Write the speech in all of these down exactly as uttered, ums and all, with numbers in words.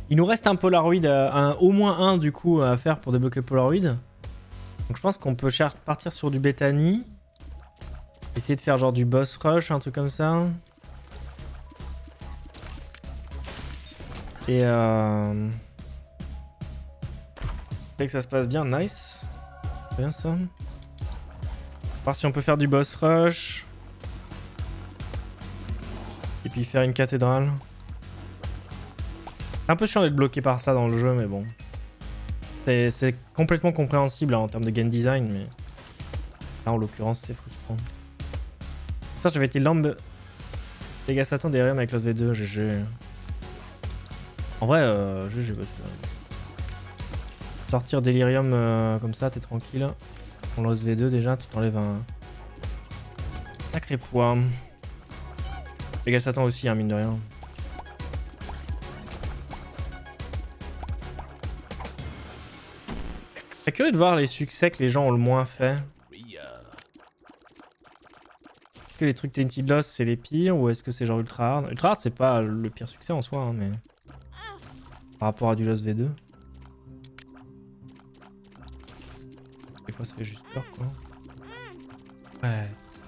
Il nous reste un Polaroid, euh, un, au moins un du coup à faire pour débloquer le Polaroid. Donc je pense qu'on peut partir sur du Bethany. Essayer de faire genre du boss rush, un truc comme ça. Et euh... que ça se passe bien, nice. C'est bien ça. Voir si on peut faire du boss rush. Et puis faire une cathédrale. C'est un peu chiant d'être bloqué par ça dans le jeu, mais bon. C'est complètement compréhensible hein, en termes de game design, mais là en l'occurrence c'est frustrant. Ça j'avais été lambe. Sega Saturn derrière avec Lost V deux, G G. En vrai, euh, G G parce que... Sortir Delirium euh, comme ça, t'es tranquille. Pour Lost V deux déjà, tu t'enlèves un... Sacré poids. Sega Saturn aussi, hein, mine de rien. C'est curieux de voir les succès que les gens ont le moins fait. Est-ce que les trucs Tainted Lost c'est les pires ou est-ce que c'est genre Ultra Hard? Ultra Hard c'est pas le pire succès en soi, hein, mais... Par rapport à du Lost V deux. Des fois ça fait juste peur quoi. Ouais.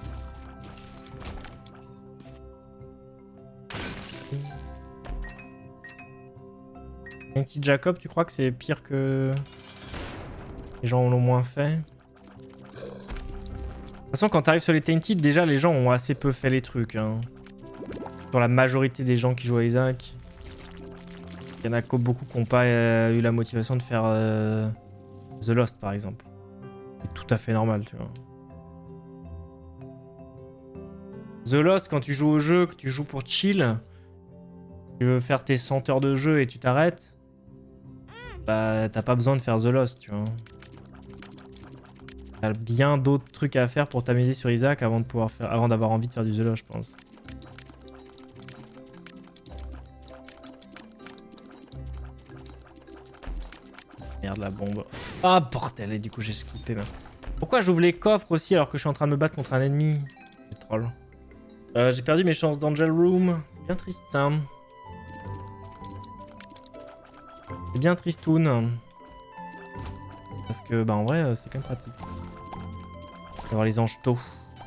Tainted Jacob, tu crois que c'est pire que... Les gens l'ont moins fait? De toute façon, quand t'arrives sur les Tainted, déjà les gens ont assez peu fait les trucs. Hein. Sur la majorité des gens qui jouent à Isaac. Il y en a beaucoup qui n'ont pas euh, eu la motivation de faire euh, The Lost par exemple. C'est tout à fait normal, tu vois. The Lost, quand tu joues au jeu, que tu joues pour chill, tu veux faire tes cent heures de jeu et tu t'arrêtes, bah t'as pas besoin de faire The Lost, tu vois. T'as bien d'autres trucs à faire pour t'amuser sur Isaac avant de pouvoir faire, avant d'avoir envie de faire du The Lost, je pense. Merde la bombe. Ah bordel, et du coup j'ai skippé même. Pourquoi j'ouvre les coffres aussi alors que je suis en train de me battre contre un ennemi? C'est troll. Euh, j'ai perdu mes chances d'Angel Room. C'est bien triste ça. C'est bien tristoun. Parce que bah en vrai c'est quand même pratique. D'avoir les anges tôt.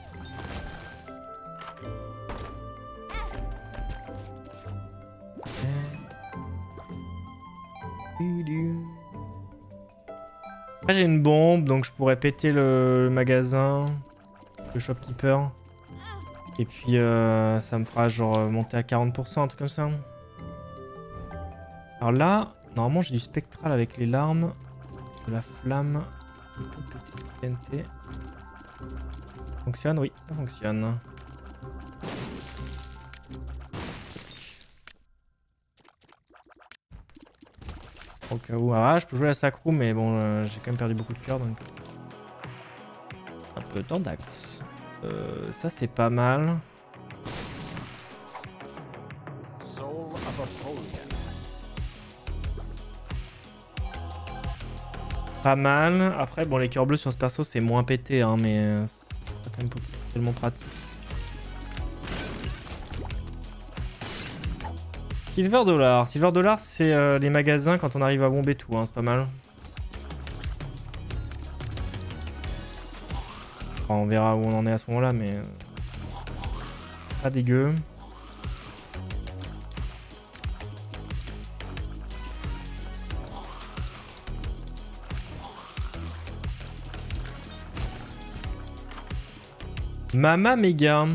Après j'ai une bombe donc je pourrais péter le, le magasin. Le shopkeeper. Et puis euh, ça me fera genre monter à quarante pour cent, un truc comme ça. Alors là, normalement j'ai du spectral avec les larmes. De la flamme. T N T. Fonctionne? Oui, ça fonctionne. Au cas où. Ah, je peux jouer à Sacrou, mais bon, euh, j'ai quand même perdu beaucoup de cœur donc. Un peu de temps d'axe. Euh, ça c'est pas mal. Pas mal. Après, bon, les cœurs bleus sur ce perso, c'est moins pété, hein, mais euh, c'est quand même tellement pratique. Silver Dollar. Silver Dollar, c'est euh, les magasins quand on arrive à bomber tout, hein, c'est pas mal. Enfin, on verra où on en est à ce moment-là, mais... Euh, pas dégueu. Mama Mega.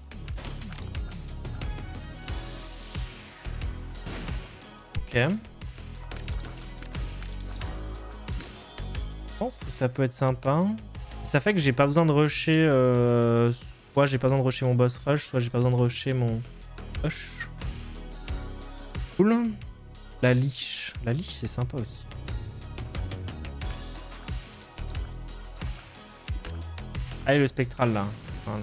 Ok. Je pense que ça peut être sympa. Ça fait que j'ai pas besoin de rusher. Euh, soit j'ai pas besoin de rusher mon boss rush, soit j'ai pas besoin de rusher mon rush. Cool. La liche. La liche, c'est sympa aussi. Allez, le spectral là. Voilà.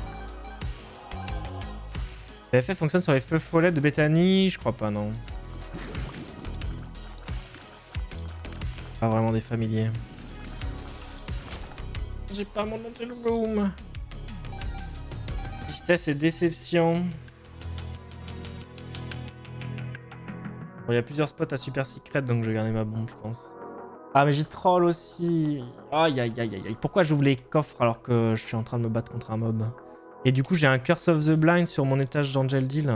B F F fonctionne sur les feux follets de Bethany? Je crois pas, non. Pas vraiment des familiers. J'ai pas mon Angel Room. Tristesse et déception. Bon, il y a plusieurs spots à super secret, donc je vais garder ma bombe, je pense. Ah, mais j'ai troll aussi. Aïe, aïe, aïe, aïe. Pourquoi j'ouvre les coffres alors que je suis en train de me battre contre un mob? Et du coup, j'ai un Curse of the Blind sur mon étage d'Angel Deal.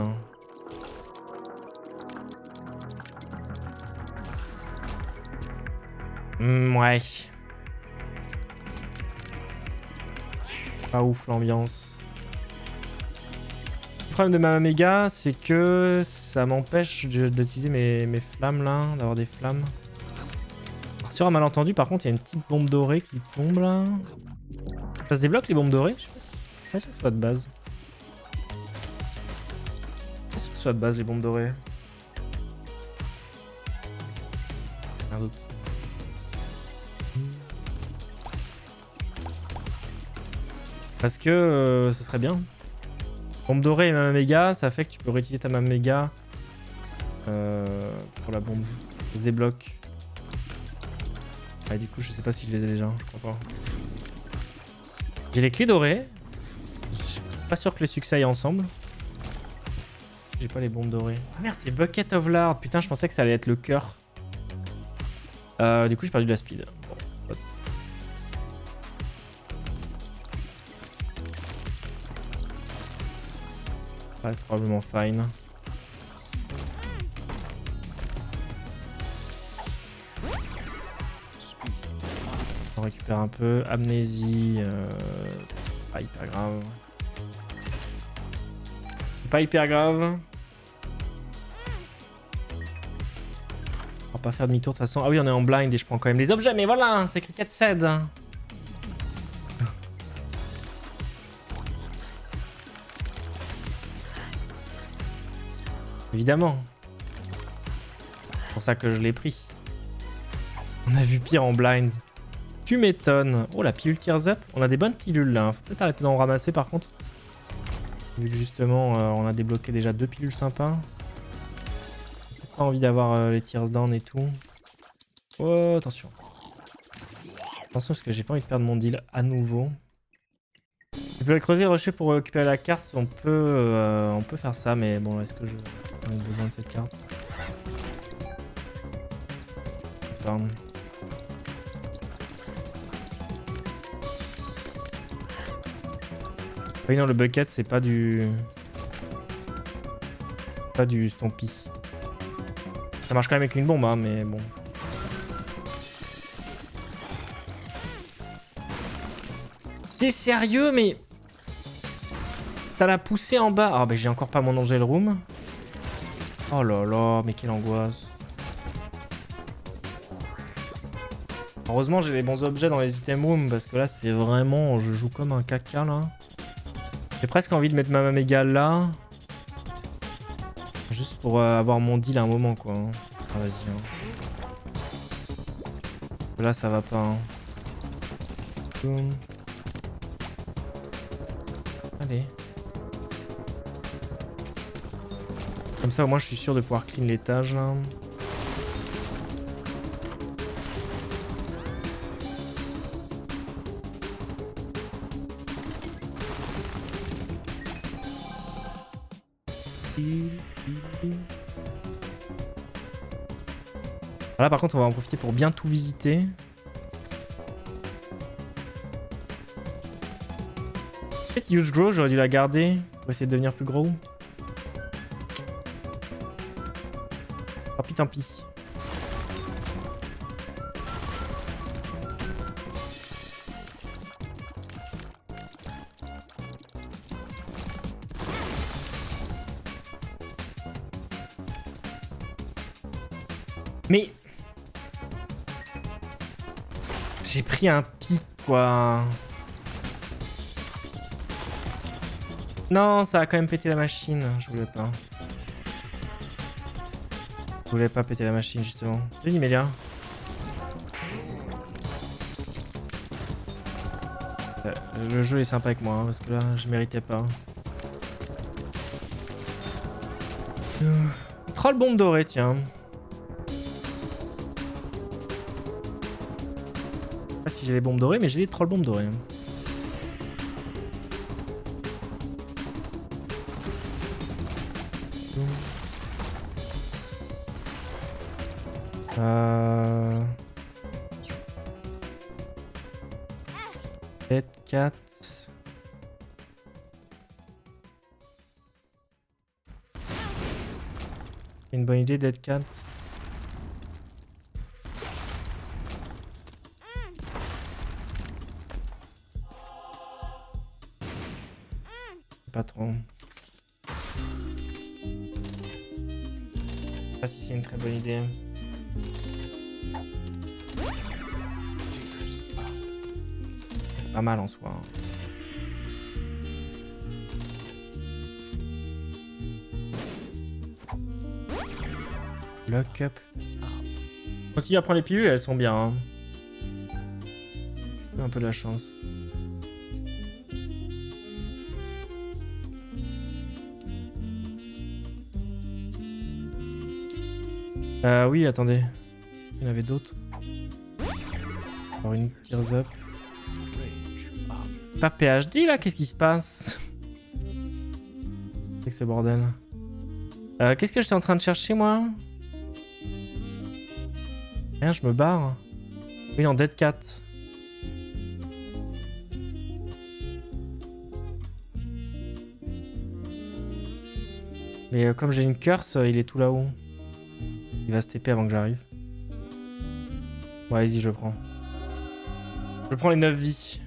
Mmh, ouais. Pas ouf l'ambiance. Le problème de ma méga, c'est que ça m'empêche d'utiliser mes, mes flammes là, d'avoir des flammes. Sur un malentendu, par contre, il y a une petite bombe dorée qui tombe là. Ça se débloque les bombes dorées? Je sais pas si, je suis pas sûr que ce soit de base. Je suis pas sûr que ce soit de base les bombes dorées. Un doute. Parce que euh, ce serait bien. Bombe dorée et Mama Méga, ça fait que tu peux réutiliser ta Mama Méga euh, pour la bombe. Ça se débloque. Ah, du coup, je sais pas si je les ai déjà, je crois pas. J'ai les clés dorées. Je suis pas sûr que les succès aillent ensemble. J'ai pas les bombes dorées. Ah merde, c'est Bucket of Lard. Putain, je pensais que ça allait être le cœur. Euh, du coup, j'ai perdu de la speed. Bon, spot. Ah, c'est probablement fine. On récupère un peu. Amnésie. Euh... Pas hyper grave. Pas hyper grave. On va pas faire demi-tour de toute façon. Ah oui, on est en blind et je prends quand même les objets. Mais voilà, c'est Cricket Said. Évidemment. C'est pour ça que je l'ai pris. On a vu pire en blind. Tu m'étonnes. Oh, la pilule Tears Up. On a des bonnes pilules là. Faut peut-être arrêter d'en ramasser par contre. Vu que justement, euh, on a débloqué déjà deux pilules sympas. J'ai pas envie d'avoir euh, les Tears Down et tout. Oh, attention. Attention parce que j'ai pas envie de perdre mon deal à nouveau. Tu peux creuser et rusher pour récupérer la carte. On peut, euh, on peut faire ça, mais bon, est-ce que je j'ai besoin de cette carte? Pardon. Oui, non, le bucket, c'est pas du... Pas du Stompy. Ça marche quand même avec une bombe, hein, mais bon. T'es sérieux, mais... Ça l'a poussé en bas. Ah, bah j'ai encore pas mon Angel Room. Oh là là, mais quelle angoisse. Heureusement, j'ai les bons objets dans les item rooms, parce que là, c'est vraiment... Je joue comme un caca, là. J'ai presque envie de mettre ma méga là. Juste pour euh, avoir mon deal à un moment, quoi. Ah, vas-y. Hein. Là, ça va pas. Hein. Boum. Allez. Comme ça, au moins, je suis sûr de pouvoir clean l'étage, là. Là par contre on va en profiter pour bien tout visiter. Peut-être Huge Grow, j'aurais dû la garder pour essayer de devenir plus gros. Tant pis, tant pis. Mais... J'ai pris un pic, quoi. Non, ça a quand même pété la machine. Je voulais pas. Je voulais pas péter la machine, justement. Salut, Nimélia. Euh, le jeu est sympa avec moi, hein, parce que là, je méritais pas. Euh, troll bombe dorée, tiens. Je sais pas si j'ai les bombes dorées, mais j'ai les troll bombes dorées. Euh... Dead Cat. C'est une bonne idée, Dead Cat. Pas trop. Je sais pas si c'est une très bonne idée. C'est pas mal en soi. Lock up. Aussi, apprendre les pilules, elles sont bien. Hein. Un peu de la chance. Euh, oui, attendez. Il y en avait d'autres. Alors une Tears Up. Pas P H D là, qu'est-ce qui se passe? C'est que ce bordel. Euh, qu'est-ce que j'étais en train de chercher moi? Rien, je me barre. Oui, en Dead Cat. Mais euh, comme j'ai une curse, il est tout là-haut. Il va se T P avant que j'arrive. Ouais, vas-y, je prends. Je prends les neuf vies.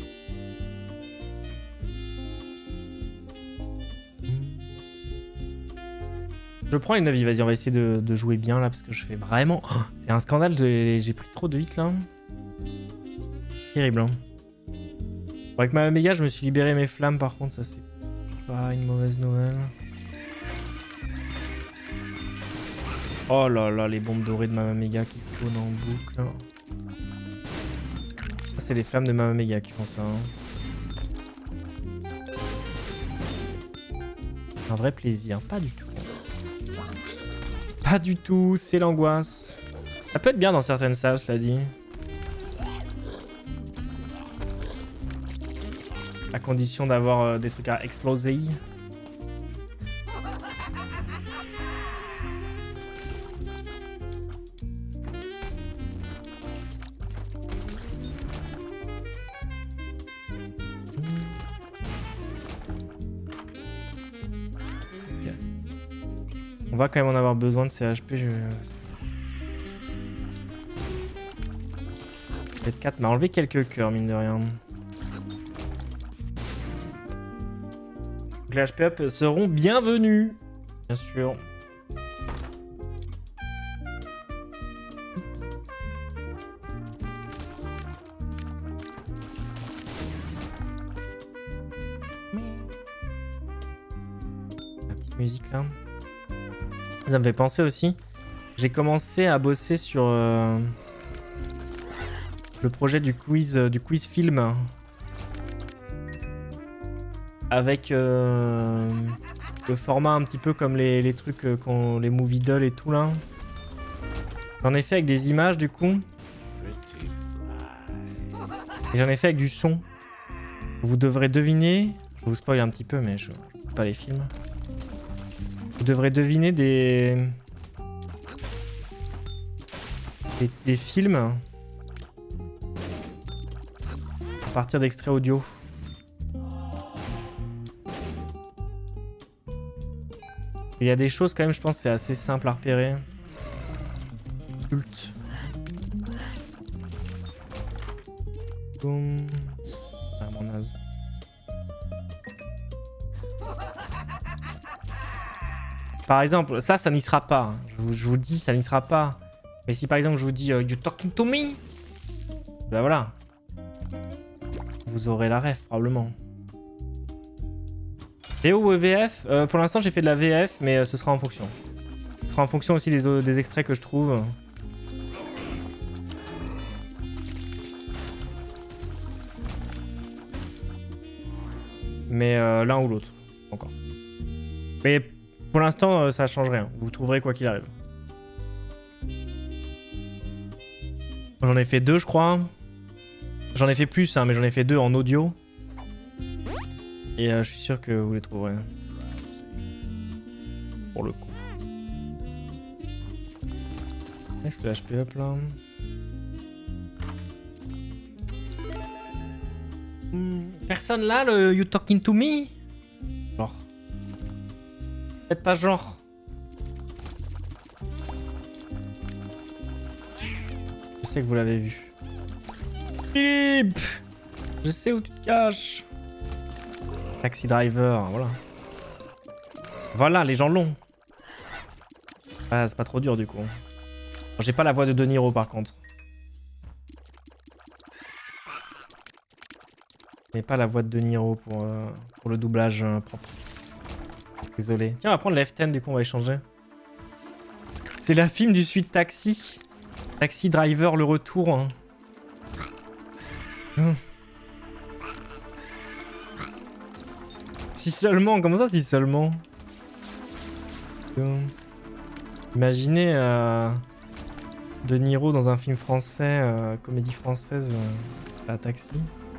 Je prends les neuf vies, vas-y, on va essayer de, de jouer bien là parce que je fais vraiment... Oh, c'est un scandale, de... j'ai pris trop de hits là. Terrible. Hein. Bon, avec ma méga, je me suis libéré mes flammes par contre, ça c'est pas une mauvaise nouvelle. Oh là là, les bombes dorées de Mama Mega qui spawnent en boucle. Ça, c'est les flammes de Mama Mega qui font ça. Hein. Un vrai plaisir, pas du tout. Pas du tout, c'est l'angoisse. Ça peut être bien dans certaines salles, cela dit. À condition d'avoir euh, des trucs à exploser. On va quand même en avoir besoin de ces H P. Je... Dead Cat m'a enlevé quelques cœurs, mine de rien. Donc les H P up seront bienvenus, bien sûr. La petite musique là. Ça me fait penser aussi. J'ai commencé à bosser sur euh, le projet du quiz, euh, du quiz film. Avec euh, le format un petit peu comme les, les trucs, euh, qu'on, les movie dolls et tout là. J'en ai fait avec des images du coup. Et j'en ai fait avec du son. Vous devrez deviner. Je vous spoil un petit peu, mais je ne peux pas les films. Vous devrez deviner des... des... des films à partir d'extraits audio. Il y a des choses quand même, je pense, c'est assez simple à repérer. Culte. Boum. Ah, mon naze. Par exemple, ça, ça n'y sera pas. Je vous, je vous dis, ça n'y sera pas. Mais si par exemple, je vous dis uh, You talking to me? Ben voilà. Vous aurez la ref, probablement. V O ou V F euh, Pour l'instant, j'ai fait de la V F, mais euh, ce sera en fonction. Ce sera en fonction aussi des, euh, des extraits que je trouve. Mais euh, l'un ou l'autre, encore. Mais pour l'instant, euh, ça change rien. Vous trouverez quoi qu'il arrive. J'en ai fait deux, je crois. J'en ai fait plus, hein, mais j'en ai fait deux en audio. Et euh, je suis sûr que vous les trouverez. Pour le coup. Next le H P up là. Hmm, personne là, le You Talking to Me? Genre. Faites pas genre. Je sais que vous l'avez vu. Philippe! Je sais où tu te caches. Taxi Driver, voilà. Voilà, les gens longs. Ah, c'est pas trop dur du coup. J'ai pas la voix de De Niro par contre. J'ai pas la voix de De Niro pour, euh, pour le doublage euh, propre. Désolé. Tiens, on va prendre le F dix du coup, on va échanger. C'est la film du suite Taxi. Taxi Driver, le retour. Hein. Hum. Si seulement, comment ça si seulement? Hum. Imaginez euh, De Niro dans un film français, euh, comédie française, euh, à Taxi.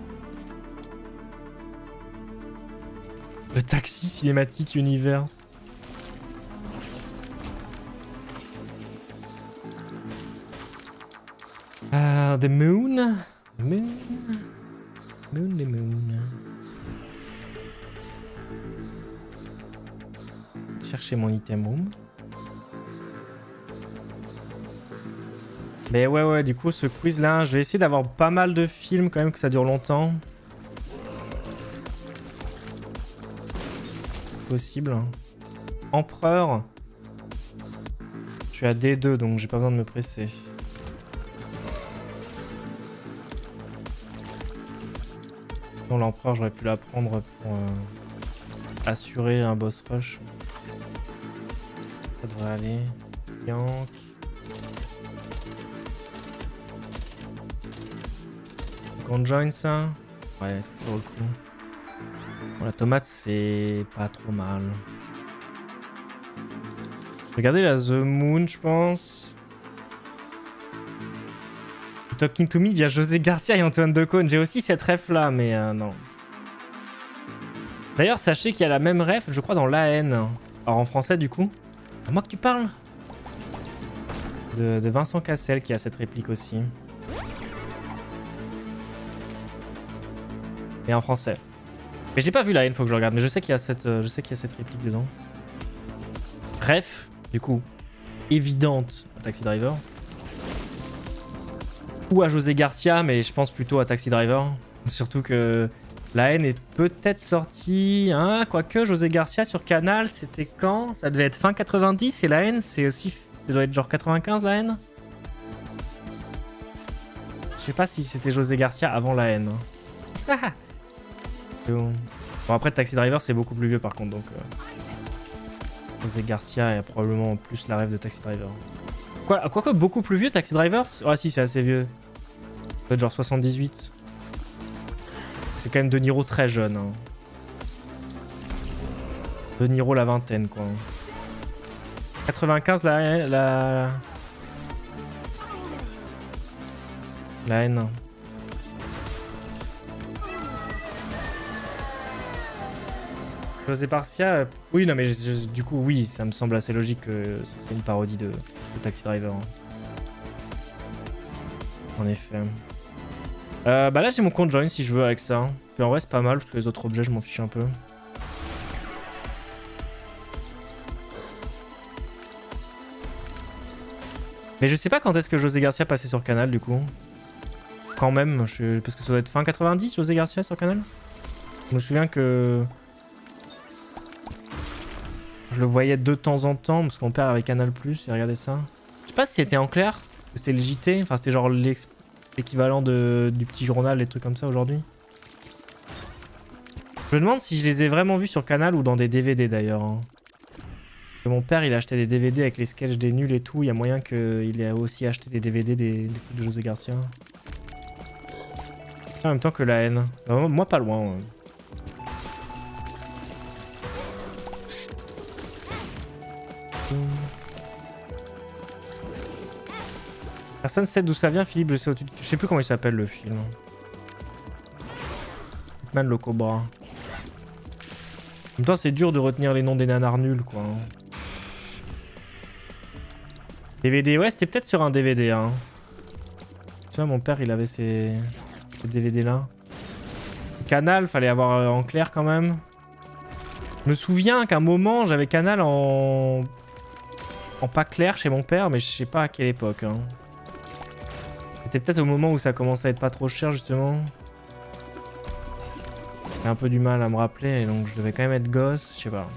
Le Taxi Cinematic Universe. Uh, the moon. The moon. Moon, the moon. Chercher mon item room. Mais ouais, ouais, du coup, ce quiz là, je vais essayer d'avoir pas mal de films quand même, que ça dure longtemps. Possible. Empereur. Je suis à D deux donc j'ai pas besoin de me presser. Non, l'empereur j'aurais pu la prendre pour euh, assurer un boss rush. Ça devrait aller. Yank. On join ça. Ouais, est-ce que ça vaut le coup? Bon, la tomate, c'est pas trop mal. Regardez la The Moon, je pense. Talking to Me via José Garcia et Antoine Decaune. J'ai aussi cette ref là, mais euh, non. D'ailleurs, sachez qu'il y a la même ref, je crois, dans l'A N. Alors en français, du coup. À moi que tu parles de, de Vincent Cassel qui a cette réplique aussi. Et en français. Mais j'ai pas vu la haine, faut que je regarde. Mais je sais qu'il y a cette, euh, je sais qu'il y a cette réplique dedans. Bref, du coup, évidente à Taxi Driver. Ou à José Garcia, mais je pense plutôt à Taxi Driver. Surtout que la haine est peut-être sortie, hein, quoique José Garcia sur Canal, c'était quand? Ça devait être fin quatre-vingt-dix et la haine, c'est aussi, ça doit être genre quatre-vingt-quinze la haine. Je sais pas si c'était José Garcia avant la haine. Ah. Bon. Bon après Taxi Driver c'est beaucoup plus vieux par contre donc euh... José Garcia est probablement plus la rêve de Taxi Driver. Quoi, quoique beaucoup plus vieux Taxi Driver? Ah si c'est assez vieux. Ça doit être genre soixante-dix-huit. C'est quand même De Niro très jeune. Hein. De Niro la vingtaine quoi. quatre-vingt-quinze la... La, la haine. José Garcia, euh, oui, non, mais je, je, du coup, oui, ça me semble assez logique que ce soit une parodie de, de Taxi Driver. Hein. En effet. Euh, bah là, j'ai mon compte join si je veux avec ça. Puis en vrai, c'est pas mal, parce que les autres objets, je m'en fiche un peu. Mais je sais pas quand est-ce que José Garcia passait sur Canal, du coup. Quand même, je... parce que ça doit être fin quatre-vingt-dix, José Garcia sur Canal. Je me souviens que... je le voyais de temps en temps parce que mon père avait Canal plus, il regardait ça. Je sais pas si c'était en clair, c'était le J T, enfin c'était genre l'équivalent du petit journal, les trucs comme ça aujourd'hui. Je me demande si je les ai vraiment vus sur Canal ou dans des D V D d'ailleurs. Hein. Mon père il a acheté des D V D avec les sketchs des nuls et tout, il y a moyen qu'il ait aussi acheté des D V D des, des trucs de José Garcia. En même temps que la haine. Euh, moi pas loin. Ouais. Personne sait d'où ça vient, Philippe. Je sais, je sais plus comment il s'appelle le film. Hitman le Cobra. En même temps, c'est dur de retenir les noms des nanars nuls, quoi. D V D, ouais, c'était peut-être sur un D V D. Hein. Tu vois, mon père, il avait ces, ces D V D-là. Canal, fallait avoir en clair quand même. Je me souviens qu'à un moment, j'avais Canal en... en pas clair chez mon père, mais je sais pas à quelle époque. Hein. C'était peut-être au moment où ça commençait à être pas trop cher, justement. J'ai un peu du mal à me rappeler, donc je devais quand même être gosse, je sais pas.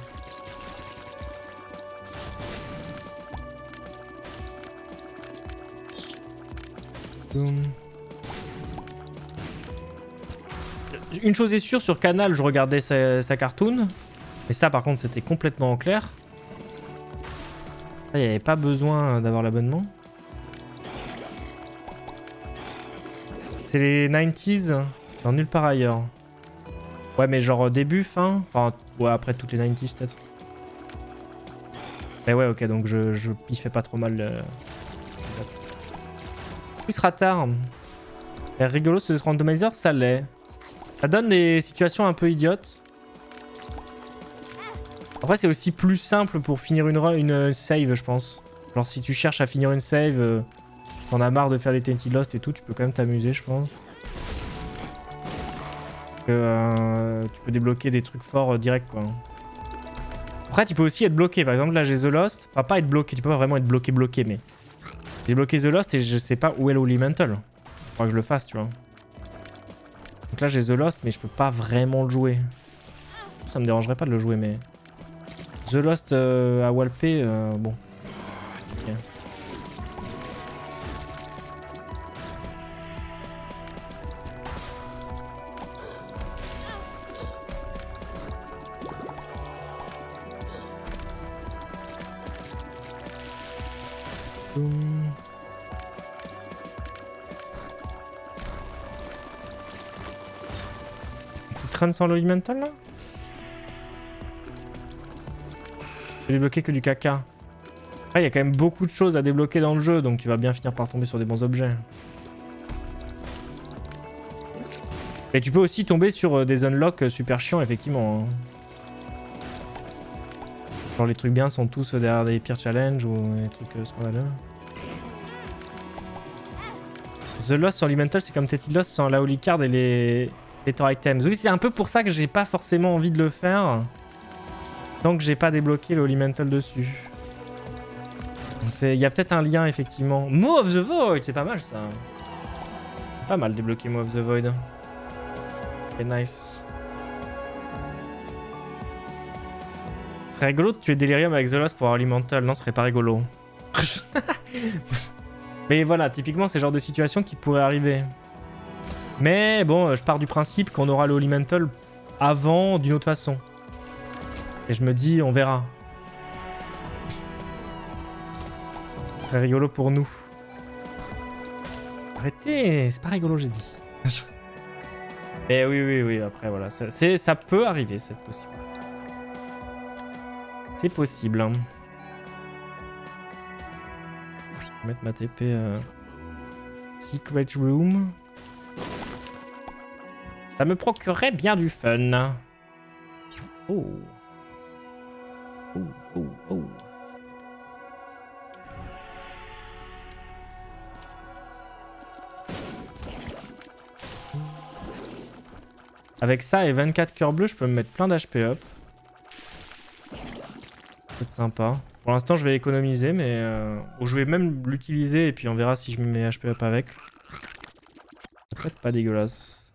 Une chose est sûre, sur Canal, je regardais sa, sa cartoon. Mais ça, par contre, c'était complètement en clair. Il n'y avait pas besoin d'avoir l'abonnement. C'est les nineties, dans nulle part ailleurs. Ouais, mais genre début, fin. Enfin, ouais, après toutes les nineties, peut-être. Mais ouais, ok, donc je, je piffais pas trop mal. Le... Il sera tard. Et rigolo ce randomizer, ça l'est. Ça donne des situations un peu idiotes. Après, c'est aussi plus simple pour finir une, une save, je pense. Genre, si tu cherches à finir une save, euh, t'en as marre de faire des Tainted Lost et tout, tu peux quand même t'amuser, je pense. Parce que euh, tu peux débloquer des trucs forts euh, direct, quoi. Après, tu peux aussi être bloqué. Par exemple, là, j'ai The Lost. Enfin, pas être bloqué. Tu peux pas vraiment être bloqué, bloqué, mais... J'ai bloqué The Lost et je sais pas où est l'Elemental. Faudra que je le fasse, tu vois. Donc là, j'ai The Lost, mais je peux pas vraiment le jouer. Ça me dérangerait pas de le jouer, mais... The Lost euh, à Walpé, euh, bon. Okay. Hum. Tu traînes sans l'Elemental là? Tu peux débloquer que du caca. Après, il y a quand même beaucoup de choses à débloquer dans le jeu, donc tu vas bien finir par tomber sur des bons objets. Et tu peux aussi tomber sur des unlocks super chiants, effectivement. Genre les trucs bien sont tous derrière des pires challenges ou des trucs scandaleux. The Lost sans Elemental, c'est comme Tainted Lost sans la Holy Card et les, les Tor Items. Oui, c'est un peu pour ça que j'ai pas forcément envie de le faire. Tant que j'ai pas débloqué le Elemental dessus. Il y a peut-être un lien, effectivement. Maw of the Void, c'est pas mal ça. Pas mal débloquer Maw of the Void. C'est nice. Ce serait rigolo de tuer Delirium avec The Lost pour avoir Elemental. Non, ce serait pas rigolo. Mais voilà, typiquement, c'est le genre de situation qui pourrait arriver. Mais bon, je pars du principe qu'on aura le Elemental avant d'une autre façon. Et je me dis, on verra. Très rigolo pour nous. Arrêtez, c'est pas rigolo, j'ai dit. Mais oui, oui, oui, après, voilà. Ça, ça peut arriver, c'est possible. C'est possible. Hein. Je vais mettre ma T P euh... Secret Room. Ça me procurerait bien du fun. Oh. Oh, oh, oh. Avec ça et vingt-quatre cœurs bleus, je peux me mettre plein d'H P up. C'est sympa. Pour l'instant, je vais économiser, mais euh, je vais même l'utiliser et puis on verra si je me mets H P up avec. Ça peut être pas dégueulasse.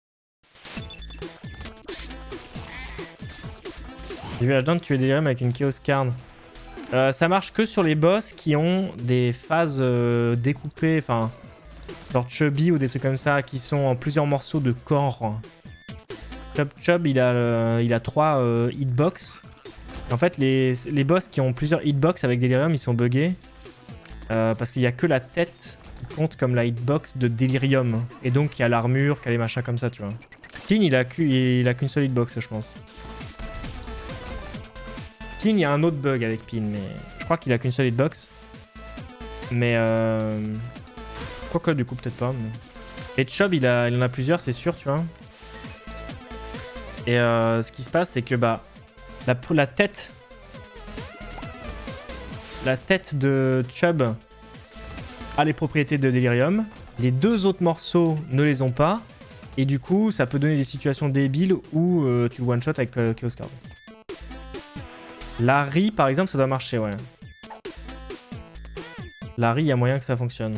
J'ai vu H-Down tuer Delirium avec une Chaos Card. Euh, ça marche que sur les boss qui ont des phases euh, découpées, enfin, genre Chubby ou des trucs comme ça, qui sont en plusieurs morceaux de corps. Chub Chub, il a, euh, il a trois euh, hitbox. En fait, les, les boss qui ont plusieurs hitbox avec Delirium, ils sont buggés. Euh, parce qu'il n'y a que la tête qui compte comme la hitbox de Delirium. Et donc, il y a l'armure, il y a les machins comme ça, tu vois. Pin, il a qu'une seule hitbox, je pense. Pin, il y a un autre bug avec Pin, mais je crois qu'il a qu'une seule hitbox. Mais euh... Quoique, du coup, peut-être pas. Mais... Et Chub, il, a... il en a plusieurs, c'est sûr, tu vois. Et euh, ce qui se passe, c'est que bah la, la tête la tête de Chubb a les propriétés de Delirium. Les deux autres morceaux ne les ont pas. Et du coup, ça peut donner des situations débiles où euh, tu one-shot avec euh, Chaos Card. Larry, par exemple, ça doit marcher, ouais. Larry, il y a moyen que ça fonctionne.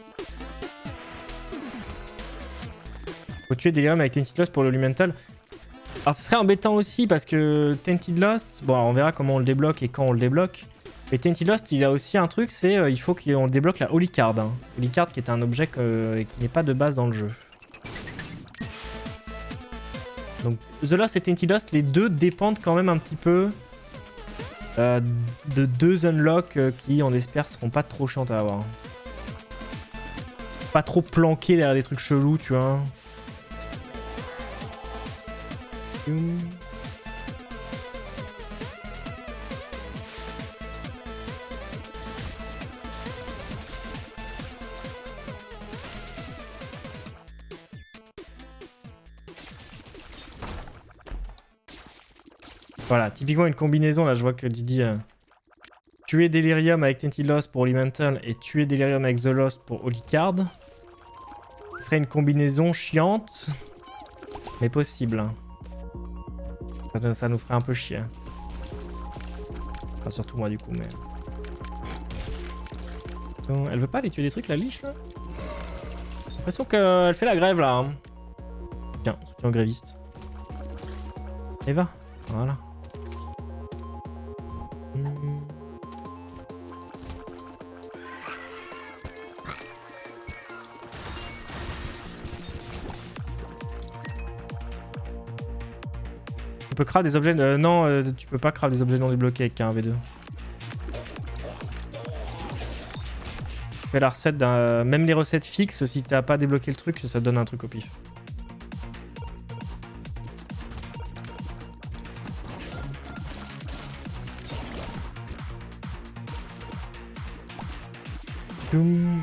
Faut tuer Delirium avec Tainted Lost pour le Lumental. Alors, ce serait embêtant aussi parce que Tainted Lost... Bon, alors, on verra comment on le débloque et quand on le débloque. Mais Tainted Lost, il a aussi un truc, c'est euh, il faut qu'on débloque la Holy Card. Hein. Holy Card qui est un objet que, euh, qui n'est pas de base dans le jeu. Donc The Lost et Tainted Lost, les deux dépendent quand même un petit peu euh, de deux unlocks euh, qui, on espère, seront pas trop chiantes à avoir. Pas trop planqués derrière des trucs chelous, tu vois. Hum. Voilà, typiquement une combinaison, là je vois que Didi... Euh, tuer Delirium avec Tainted Lost pour Elemental et tuer Delirium avec The Lost pour Holy Card. Ce serait une combinaison chiante, mais possible. Ça, ça nous ferait un peu chier. Enfin, surtout moi du coup, mais... Elle veut pas aller tuer des trucs, la liche, là? J'ai l'impression qu'elle fait la grève, là. Hein. Tiens, soutien au gréviste. Et va, voilà. Tu peux craft des objets... Euh, non, euh, tu peux pas craft des objets non débloqués avec un V deux. Tu fais la recette d'un... Même les recettes fixes, si t'as pas débloqué le truc, ça te donne un truc au pif. Doum.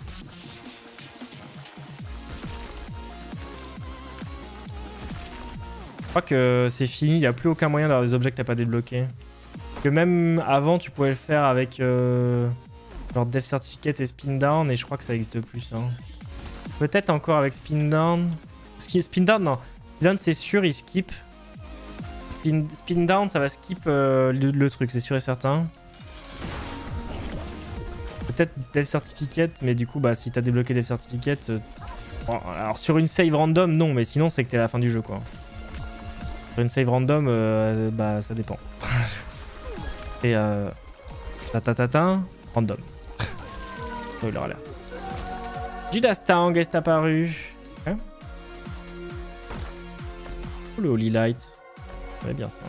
Je crois que c'est fini, il n'y a plus aucun moyen d'avoir des objets que t'as pas débloqués. Parce que même avant, tu pouvais le faire avec euh, genre Death Certificate et Spin Down, et je crois que ça existe plus. Hein. Peut-être encore avec Spin Down. Spin Down, non. Spin Down, c'est sûr, il skip. Spin, spin Down, ça va skip euh, le, le truc, c'est sûr et certain. Peut-être Death Certificate, mais du coup, bah, si t'as débloqué Death Certificate... Euh... Bon, alors sur une save random, non, mais sinon, c'est que t'es à la fin du jeu, quoi. Sur une save random, euh, bah, ça dépend. Et euh... Tatatata, random. Oh, il aura l'air. Judas Tang est apparu. Hein, oh, le Holy Light. C'est bien ça.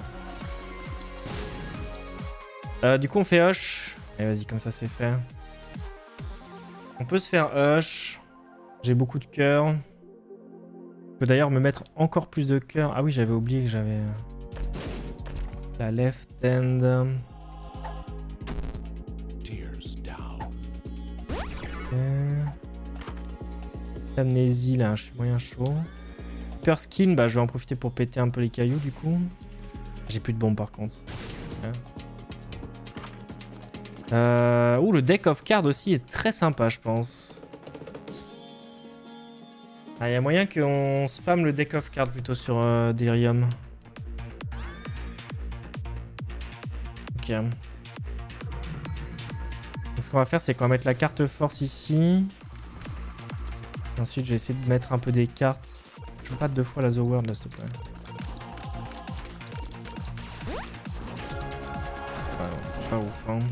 Euh, du coup, on fait Hush. Allez, vas-y, comme ça, c'est fait. On peut se faire Hush. J'ai beaucoup de cœur. Je peux d'ailleurs me mettre encore plus de cœur. Ah oui, j'avais oublié que j'avais la left hand. Okay. Amnésie là, je suis moyen chaud. Super skin, bah je vais en profiter pour péter un peu les cailloux du coup. J'ai plus de bombes par contre. Okay. Euh... Ouh, le deck of cards aussi est très sympa, je pense. Ah, il y a moyen qu'on spamme le deck of cards plutôt sur euh, Delirium. Ok. Donc, ce qu'on va faire, c'est qu'on va mettre la carte force ici. Ensuite, je vais essayer de mettre un peu des cartes. Je veux pas deux fois la The World là, s'il te plaît. Ouais, c'est pas ouf, hein.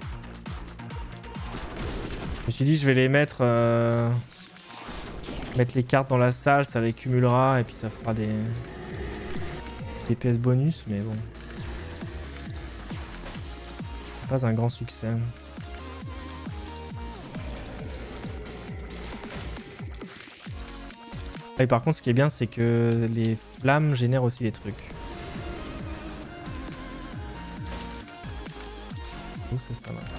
Je me suis dit, je vais les mettre... Euh... Mettre les cartes dans la salle, ça les cumulera et puis ça fera des... Des P S bonus, mais bon. C'est pas un grand succès. Et par contre, ce qui est bien, c'est que les flammes génèrent aussi des trucs. Oh, ça c'est pas mal.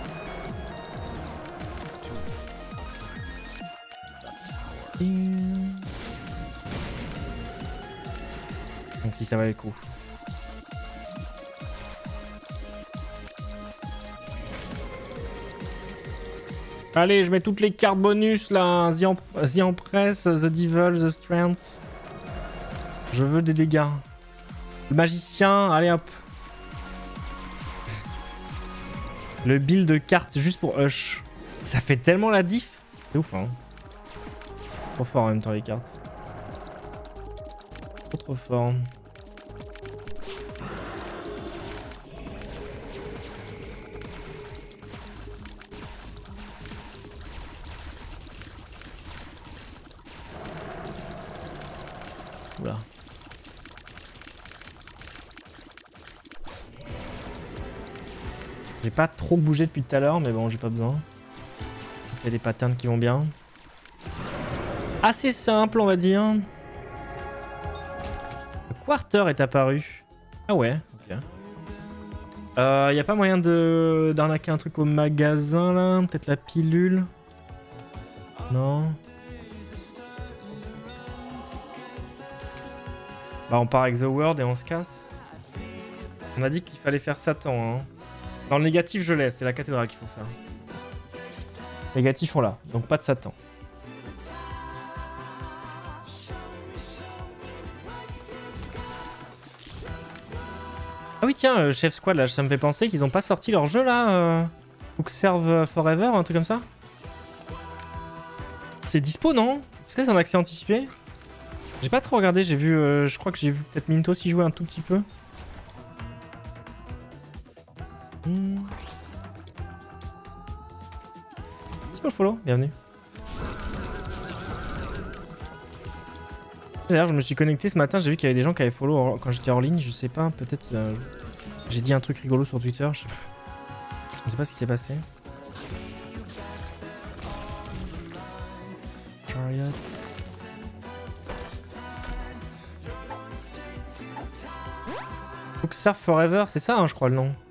Donc si ça valait le coup. Allez, je mets toutes les cartes bonus là. The, Em The Empress, The Devil, The Strength. Je veux des dégâts. Le magicien, allez hop. Le build de cartes juste pour Hush. Ça fait tellement la diff. C'est ouf hein. Trop fort en même temps les cartes. Trop trop fort. Oula. J'ai pas trop bougé depuis tout à l'heure, mais bon, j'ai pas besoin. C'est des patterns qui vont bien. Assez simple, on va dire. Le quarter est apparu. Ah ouais, ok. Euh, y a pas moyen de d'arnaquer un truc au magasin là? Peut-être la pilule? Non. Bah on part avec The World et on se casse. On a dit qu'il fallait faire Satan. Hein. Dans le négatif je l'ai, c'est la cathédrale qu'il faut faire. Négatif on l'a, donc pas de Satan. Ah oui tiens, euh, Chef Squad là, ça me fait penser qu'ils ont pas sorti leur jeu là euh... Hook Serve Forever, un truc comme ça. C'est dispo non? C'est peut-être un accès anticipé? J'ai pas trop regardé, j'ai vu, euh, je crois que j'ai vu peut-être Minto aussi jouer un tout petit peu. Hmm. C'est pas le follow, bienvenue. D'ailleurs, je me suis connecté ce matin, j'ai vu qu'il y avait des gens qui avaient follow quand j'étais hors ligne, je sais pas, peut-être euh, j'ai dit un truc rigolo sur Twitter, je sais pas, je sais pas ce qui s'est passé. Chariot. Hook Surf Forever, c'est ça hein, je crois le nom.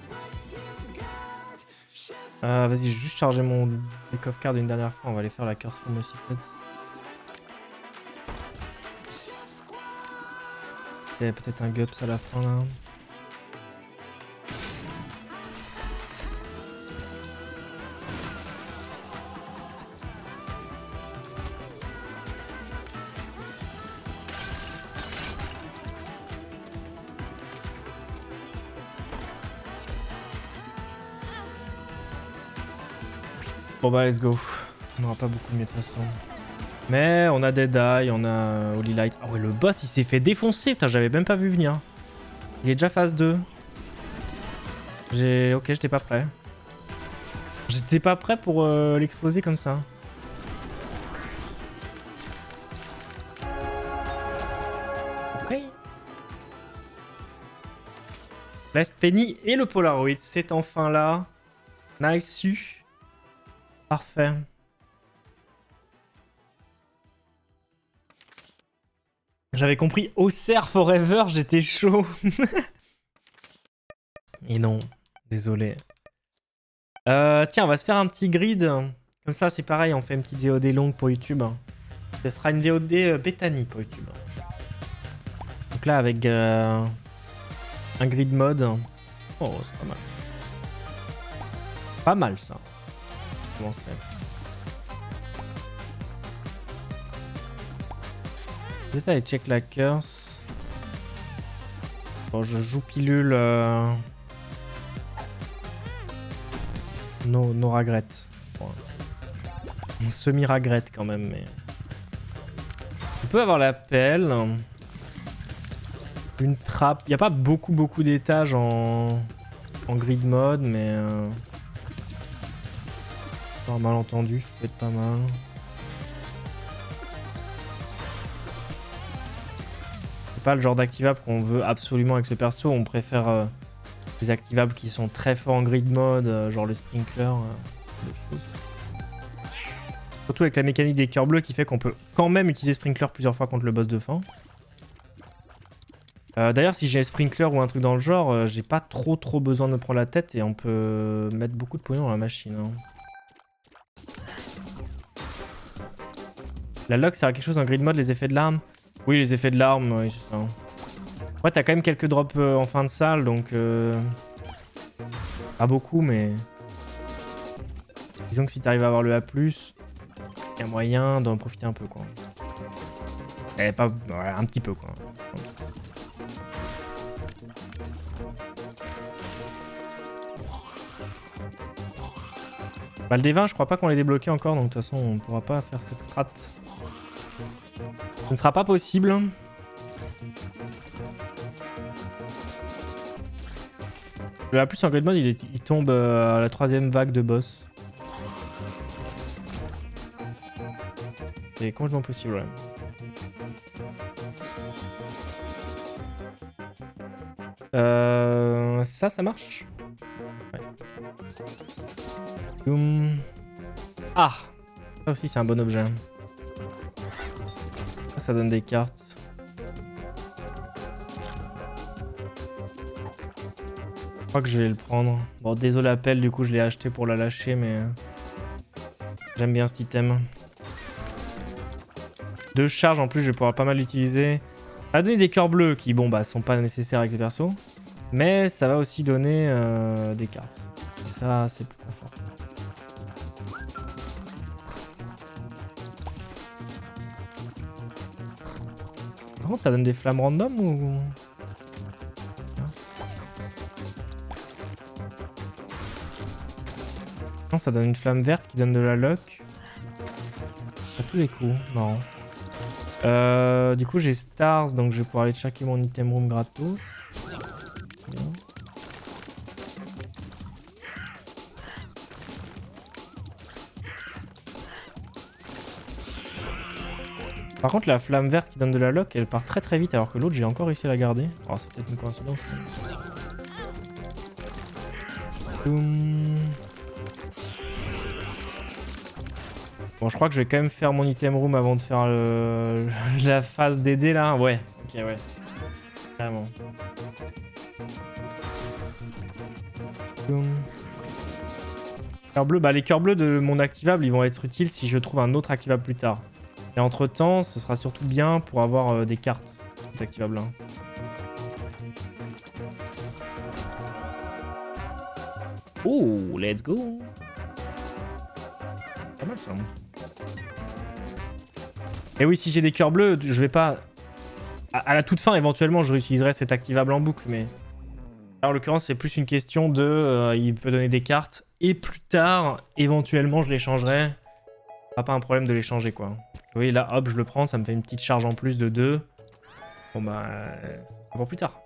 Euh, Vas-y, je vais juste charger mon deck of card une dernière fois, on va aller faire la curse room aussi peut-être. C'est peut-être un Gups à la fin là. Bon bah let's go. On n'aura pas beaucoup mieux de toute façon. Mais on a Dead Eye, on a Holy Light. Ah ouais le boss il s'est fait défoncer, putain j'avais même pas vu venir. Il est déjà phase deux. J'ai... Ok j'étais pas prêt. J'étais pas prêt pour euh, l'exploser comme ça. Ok. Last Penny et le Polaroid, c'est enfin là. Nice su. Parfait. J'avais compris Auxerre Forever, j'étais chaud. Et non, désolé. Euh, tiens, on va se faire un petit grid. Comme ça, c'est pareil, on fait une petite V O D longue pour YouTube. Ce sera une V O D euh, Bethany pour YouTube. Donc là, avec euh, un grid mode. Oh, c'est pas mal. Pas mal, ça. Comment c'est? Peut-être aller check la curse. Bon, je joue pilule. Euh... No, no regret. Bon. Semi-regret quand même, mais. On peut avoir la pelle. Une trappe. Il n'y a pas beaucoup, beaucoup d'étages en... en grid mode, mais. Euh... Par malentendu, ça peut être pas mal. C'est pas le genre d'activable qu'on veut absolument avec ce perso. On préfère euh, des activables qui sont très forts en grid mode, euh, genre le sprinkler. Euh, des choses. Surtout avec la mécanique des cœurs bleus qui fait qu'on peut quand même utiliser sprinkler plusieurs fois contre le boss de fin. Euh, D'ailleurs, si j'ai sprinkler ou un truc dans le genre, euh, j'ai pas trop trop besoin de me prendre la tête et on peut mettre beaucoup de pognon dans la machine. Hein. La lock sert à quelque chose en grid mode, les effets de l'arme. Oui, les effets de l'arme, oui, c'est ça. Ouais, t'as quand même quelques drops euh, en fin de salle, donc... Euh... Pas beaucoup, mais... Disons que si t'arrives à avoir le A plus, il y a moyen d'en profiter un peu quoi. Eh, pas... Ouais, un petit peu quoi. Bah, le D vingt, je crois pas qu'on l'ait débloqué encore, donc de toute façon, on pourra pas faire cette strat. Ce ne sera pas possible. Le A plus en God mode, il, est... il tombe à la troisième vague de boss. C'est complètement possible, ouais. Euh... Ça, ça marche? Ouais. Boum. Ah! Ça aussi, c'est un bon objet. Ça, ça donne des cartes. Je crois que je vais le prendre. Bon, désolé appel, du coup, je l'ai acheté pour la lâcher, mais... J'aime bien cet item. Deux charges, en plus, je vais pouvoir pas mal l'utiliser. Ça va donner des cœurs bleus qui, bon, bah, sont pas nécessaires avec les persos. Mais ça va aussi donner euh, des cartes. Et ça, c'est plus confort. Par contre, ça donne des flammes random ou... Non, ça donne une flamme verte qui donne de la luck. À tous les coups, marrant. Euh, du coup, j'ai Stars, donc je vais pouvoir aller checker mon item room gratos. Bien. Par contre, la flamme verte qui donne de la luck, elle part très très vite, alors que l'autre, j'ai encore réussi à la garder. Alors, c'est peut-être une coïncidence. Boum. Bon, je crois que je vais quand même faire mon item room avant de faire le... la phase D D là. Ouais, ok, ouais. Carrément. Cœur bleu, bah les cœurs bleus de mon activable, ils vont être utiles si je trouve un autre activable plus tard. Et entre temps, ce sera surtout bien pour avoir euh, des cartes activables là. Oh, let's go. Pas mal ça. Et oui, si j'ai des cœurs bleus, je vais pas... À, à la toute fin, éventuellement, je réutiliserai cet activable en boucle, mais... Alors, en l'occurrence, c'est plus une question de... Euh, il peut donner des cartes, et plus tard, éventuellement, je les changerai. Ce sera pas un problème de les changer, quoi. Vous voyez, là, hop, je le prends, ça me fait une petite charge en plus de deux. Bon, bah... Euh, pour plus tard.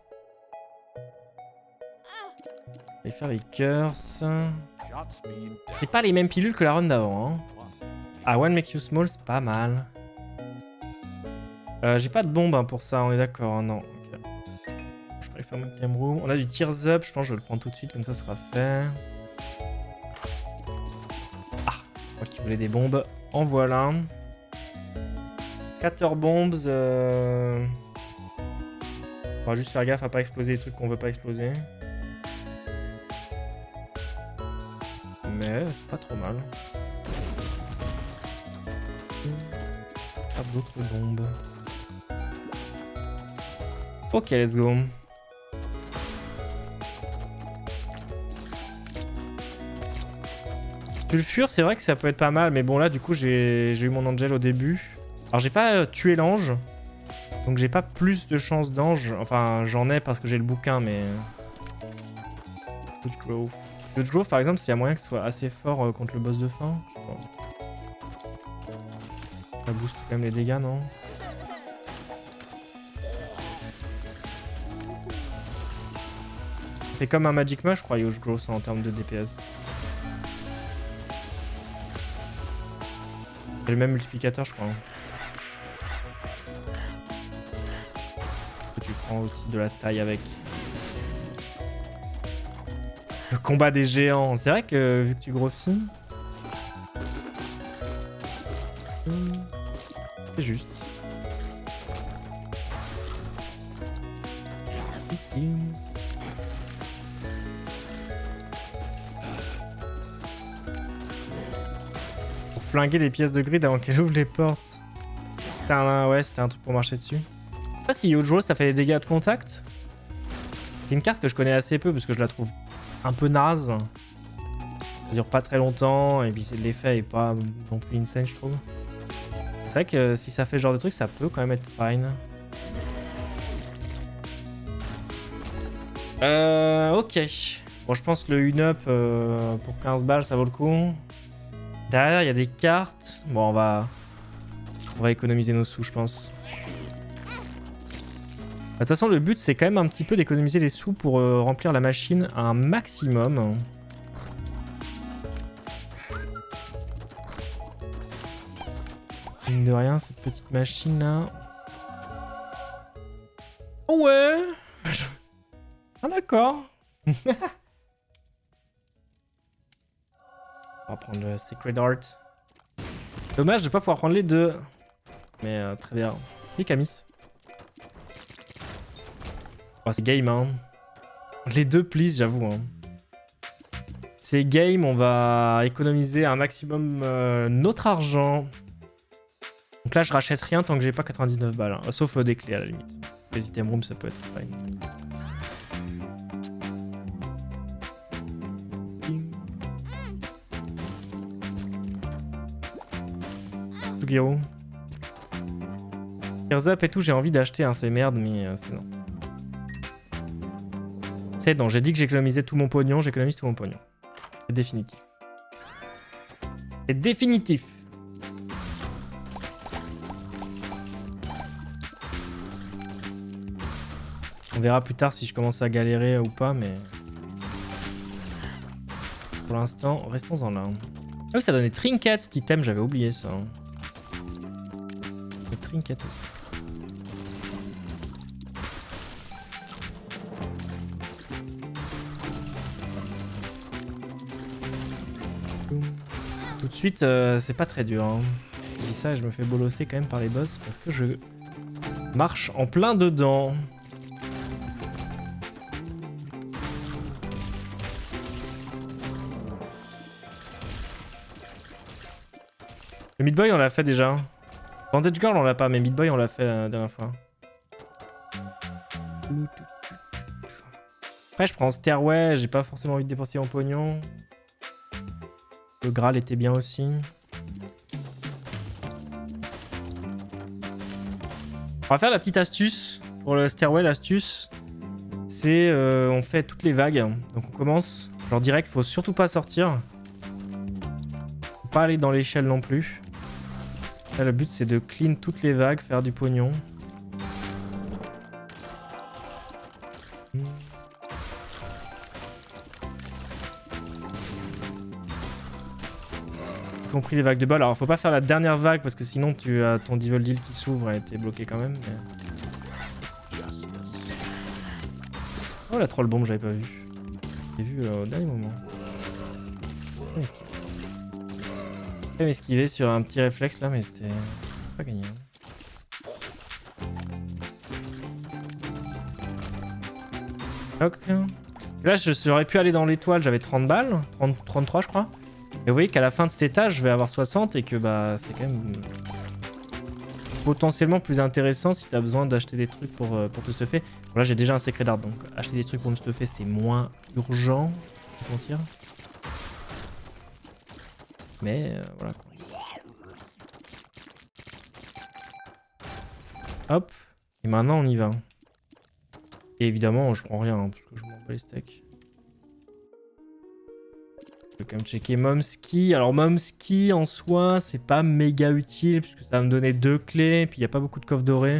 Je vais faire les cœurs. C'est pas les mêmes pilules que la run d'avant, hein. Ah, One Make You Small, c'est pas mal. Euh, j'ai pas de bombe hein, pour ça, on est d'accord, hein, non. Okay. Je vais aller faire mon game room. On a du Tears Up, je pense que je vais le prendre tout de suite, comme ça, ça sera fait. Ah, je crois qu'il voulait des bombes. En voilà. Scatter Bombs. Euh... On va juste faire gaffe à pas exploser les trucs qu'on veut pas exploser. Mais c'est pas trop mal. Faire d'autres bombes. Ok, let's go. Sulfure, c'est vrai que ça peut être pas mal, mais bon là du coup j'ai eu mon Angel au début. Alors j'ai pas euh, tué l'ange, donc j'ai pas plus de chance d'ange. Enfin j'en ai parce que j'ai le bouquin, mais... Huge Growth. Huge Growth par exemple, s'il y a moyen que ce soit assez fort euh, contre le boss de fin. Je sais pas. Ça booste quand même les dégâts, non? C'est comme un Magic Mush, je crois, Huge Growth en termes de D P S. C'est le même multiplicateur, je crois. Tu prends aussi de la taille avec. Le combat des géants. C'est vrai que vu que tu grossis... C'est juste. Pour flinguer les pièces de grid avant qu'elles ouvrent les portes. C'était un, ouais, c'était un truc pour marcher dessus. Je sais pas si Yojo ça fait des dégâts de contact. C'est une carte que je connais assez peu parce que je la trouve un peu naze. Ça dure pas très longtemps et puis l'effet est pas non plus insane, je trouve. C'est vrai que si ça fait ce genre de truc, ça peut quand même être fine. Euh, ok. Bon, je pense que le une-up euh, pour quinze balles, ça vaut le coup. Derrière, il y a des cartes. Bon, on va, on va économiser nos sous, je pense. De toute façon, le but, c'est quand même un petit peu d'économiser les sous pour euh, remplir la machine à un maximum. Mine de rien, cette petite machine-là... Oh ouais. Ah d'accord. On va prendre le Sacred Art. Dommage de ne pas pouvoir prendre les deux. Mais euh, très bien. C'est Camis. Oh, c'est game, hein. Les deux, please, j'avoue. Hein. C'est game, on va économiser un maximum euh, notre argent. Donc là, je rachète rien tant que j'ai pas quatre-vingt-dix-neuf balles. Hein. Sauf euh, des clés, à la limite. Les item rooms, ça peut être fine. Tugiro. Tears Up et tout, j'ai envie d'acheter, hein, c'est merde, mais euh, c'est non. C'est non, j'ai dit que j'économisais tout mon pognon, j'économise tout mon pognon. C'est définitif. C'est définitif. On verra plus tard si je commence à galérer ou pas, mais... Pour l'instant, restons-en là. Ah oui, ça donnait trinket cet item, j'avais oublié ça. Le trinket aussi. Tout de suite, euh, c'est pas très dur. Hein. Je dis ça et je me fais bolosser quand même par les boss parce que je marche en plein dedans. Le Meat Boy, on l'a fait déjà. Bandage Girl, on l'a pas, mais Meat Boy, on l'a fait la dernière fois. Après, je prends Stairway, j'ai pas forcément envie de dépenser mon pognon. Le Graal était bien aussi. On va faire la petite astuce. Pour le Stairway, l'astuce, c'est euh, on fait toutes les vagues. Donc on commence, genre direct, faut surtout pas sortir. Faut pas aller dans l'échelle non plus. Là, le but, c'est de clean toutes les vagues, faire du pognon. Y compris les vagues de balles. Alors, faut pas faire la dernière vague parce que sinon, tu as ton Devil Deal qui s'ouvre et t'es bloqué quand même. Mais... Oh, la troll bombe, j'avais pas vu. J'ai vu euh, au dernier moment. J'ai m'esquiver sur un petit réflexe là, mais c'était pas gagné. Ok. Là, j'aurais pu aller dans l'étoile, j'avais trente balles, trente, trente-trois je crois. Et vous voyez qu'à la fin de cet étage, je vais avoir soixante et que bah c'est quand même potentiellement plus intéressant si t'as besoin d'acheter des trucs pour, pour te stuffer. Bon, là, j'ai déjà un secret d'art, donc acheter des trucs pour me stuffer, c'est moins urgent, je vais mentir. Mais euh, voilà quoi. Hop. Et maintenant on y va. Et évidemment je prends rien hein, parce que je m'en bats les steaks. Je vais quand même checker Momski. Alors Momski en soi c'est pas méga utile puisque ça va me donner deux clés. Et puis il n'y a pas beaucoup de coffres dorés.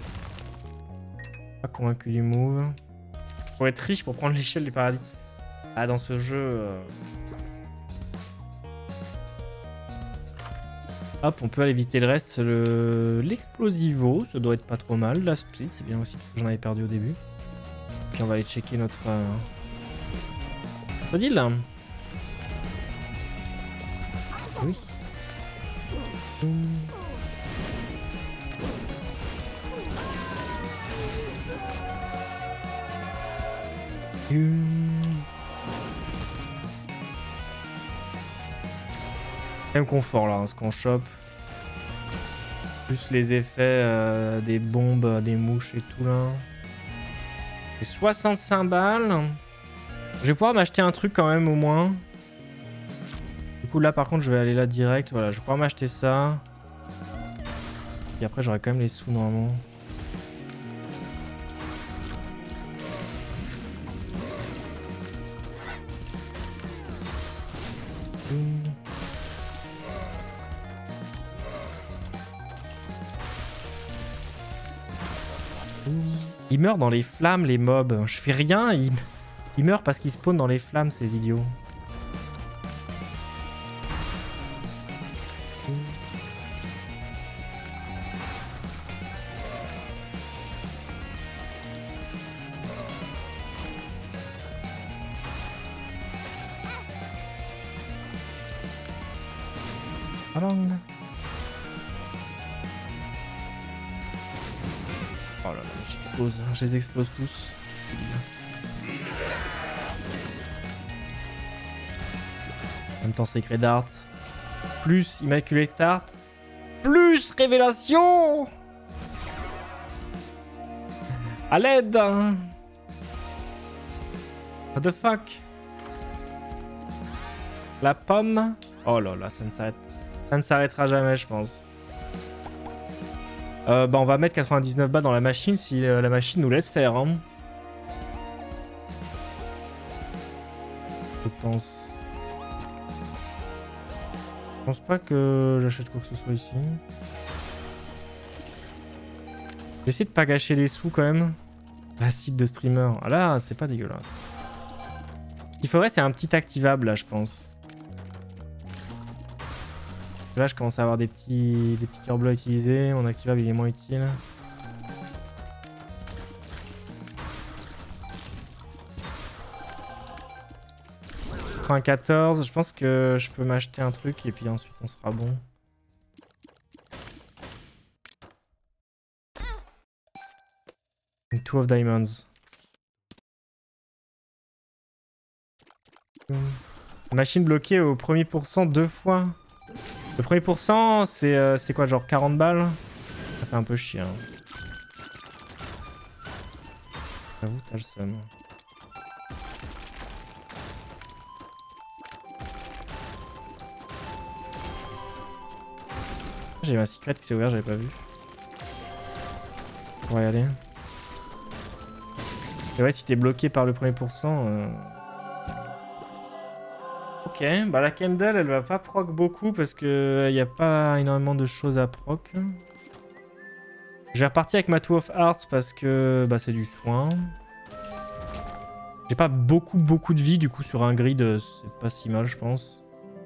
Pas convaincu du move. Pour être riche pour prendre l'échelle du paradis. Ah dans ce jeu... Euh... Hop, on peut aller visiter le reste. L'explosivo, ça doit être pas trop mal. La split, c'est bien aussi parce que j'en avais perdu au début. Puis on va aller checker notre... Euh... notre deal là. Oui. Même confort là, hein, ce qu'on chope. Plus les effets euh, des bombes, des mouches et tout là. Et soixante-cinq balles. Je vais pouvoir m'acheter un truc quand même au moins. coup là par contre je vais aller là direct. Voilà, je vais pouvoir m'acheter ça. Et après j'aurai quand même les sous normalement. Ils meurent dans les flammes, les mobs. Je fais rien, ils, ils meurent parce qu'ils spawnent dans les flammes, ces idiots. Allons. Oh là là, j'explose, je les explose tous. En même temps, Sacred Art. Plus Immaculate Art. Plus Révélation. À l'aide. What the fuck. La pomme. Oh là là, ça ne s'arrête. Ça ne s'arrêtera jamais, je pense. Euh, bah on va mettre quatre-vingt-dix-neuf balles dans la machine si euh, la machine nous laisse faire. Hein. Je pense. Je pense pas que j'achète quoi que ce soit ici. J'essaie de pas gâcher les sous quand même. L'acide de streamer. Ah là, c'est pas dégueulasse. Ce qu'il faudrait, c'est un petit activable là, je pense. Là, je commence à avoir des petits, des petits cœurs bleus à utiliser. Mon activable, il est moins utile. quatre-vingt-quatorze. Je pense que je peux m'acheter un truc et puis ensuite on sera bon. Two of Diamonds. Machine bloquée au premier pourcent deux fois. Le premier pourcent, c'est euh, c'est quoi, genre quarante balles? Ça fait un peu chier. Hein. J'avoue, t'as le seum. J'ai un secret qui s'est ouvert, j'avais pas vu. On va y aller. Et ouais, si t'es bloqué par le premier pourcent... Euh... Ok, bah la Candle, elle va pas proc beaucoup parce que il n'y a pas énormément de choses à proc. Je vais repartir avec ma Two of Hearts parce que bah, c'est du soin. J'ai pas beaucoup beaucoup de vie du coup sur un grid, c'est pas si mal je pense.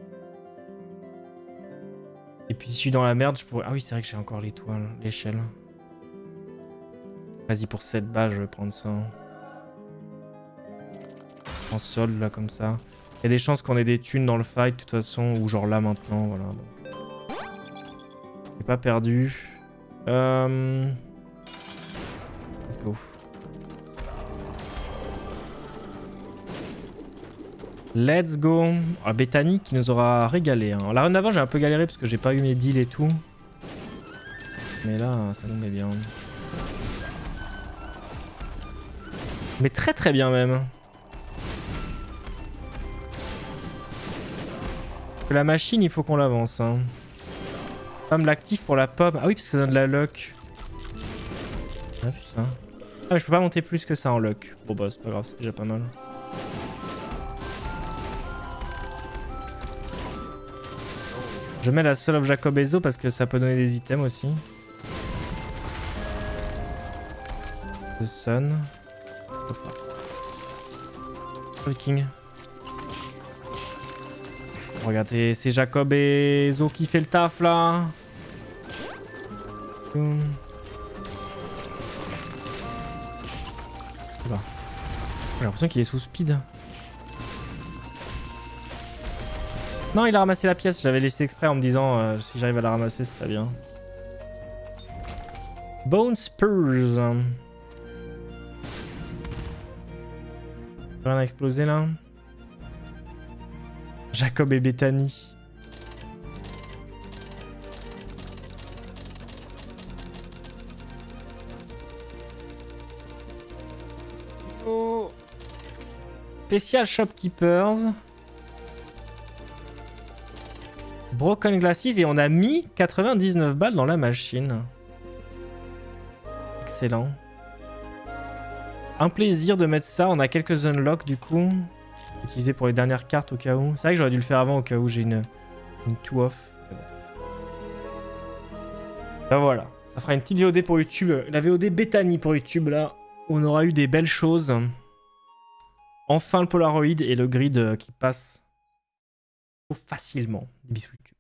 Et puis si je suis dans la merde, je pourrais... Ah oui, c'est vrai que j'ai encore l'étoile, l'échelle. Vas-y, pour sept balles, je vais prendre ça. En solde là comme ça. Il y a des chances qu'on ait des thunes dans le fight de toute façon, ou genre là maintenant, voilà. J'ai pas perdu. Euh... Let's go. Let's go. Ah, Bethany qui nous aura régalé. Hein. La run d'avant, j'ai un peu galéré parce que j'ai pas eu mes deals et tout. Mais là, ça nous met bien. Mais très très bien même. Que la machine, il faut qu'on l'avance. Hein. Pas me l'active pour la pomme. Ah oui, parce que ça donne de la luck. On a vu ça. Ah mais je peux pas monter plus que ça en luck. Bon bah c'est pas grave, c'est déjà pas mal. Je mets la Soul of Jacob Ezo parce que ça peut donner des items aussi. The Sun. Viking. Regardez, c'est Jacob Ezo qui fait le taf là. Boum. J'ai l'impression qu'il est sous speed. Non, il a ramassé la pièce. J'avais laissé exprès en me disant euh, si j'arrive à la ramasser, ce serait bien. Bone Spurs. Rien à exploser là. Jacob et Bethany. Let's go. Special Shopkeepers. Broken Glasses et on a mis quatre-vingt-dix-neuf balles dans la machine. Excellent. Un plaisir de mettre ça. On a quelques unlocks du coup. Utilisé pour les dernières cartes au cas où. C'est vrai que j'aurais dû le faire avant au cas où j'ai une, une two off. Ben voilà. Ça fera une petite V O D pour YouTube. La V O D Bethany pour YouTube là. Où on aura eu des belles choses. Enfin le Polaroid et le grid qui passe facilement. Bisous YouTube.